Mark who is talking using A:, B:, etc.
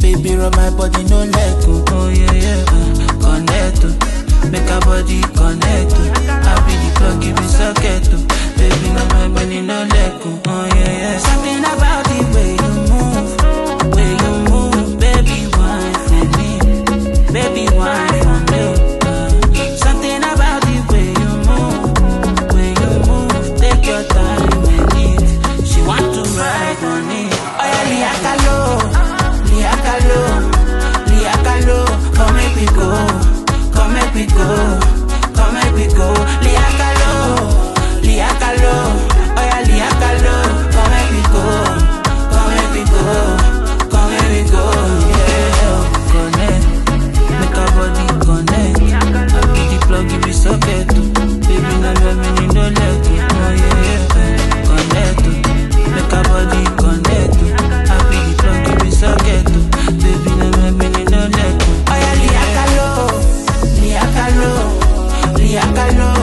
A: Baby, rub my body, no let go. Oh yeah, yeah, connect to. Make our body connect to. I be the plug, give me socket to. Baby, rub my body, no let go. Oh yeah, yeah. Something about the way you move, baby, wine for me, baby, wine for me. Something about the way you move, take your time with it. She want to ride on it. Oh yeah, Liya Kalo, Liya Kalo, Liya Kalo, come make me go, come make me go, come make me go. Liya Kalo, Liya Kalo, oh yeah, Liya Kalo, come make me go, come make me go, come make me go. Yeah, connect, make our body connect. I be the plug, give me socket. Baby, now let me no let go. Oh yeah, yeah, connect, make our body connect. I be the plug, give me socket. Baby, now let me no let go. Oh yeah, Liya Kalo, Liya Kalo, Liya Kalo.